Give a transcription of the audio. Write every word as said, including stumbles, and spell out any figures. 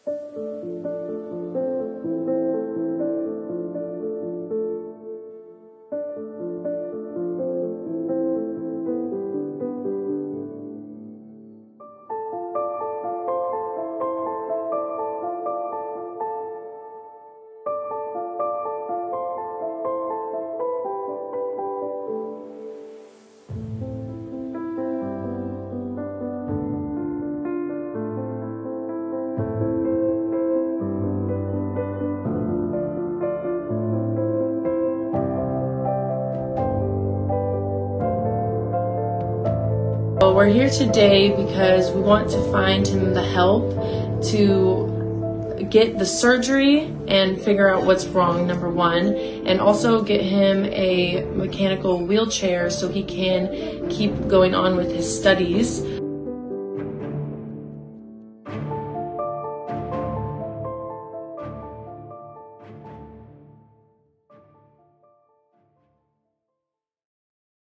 Well, we're here today because we want to find him the help to get the surgery and figure out what's wrong, number one, and also get him a mechanical wheelchair so he can keep going on with his studies.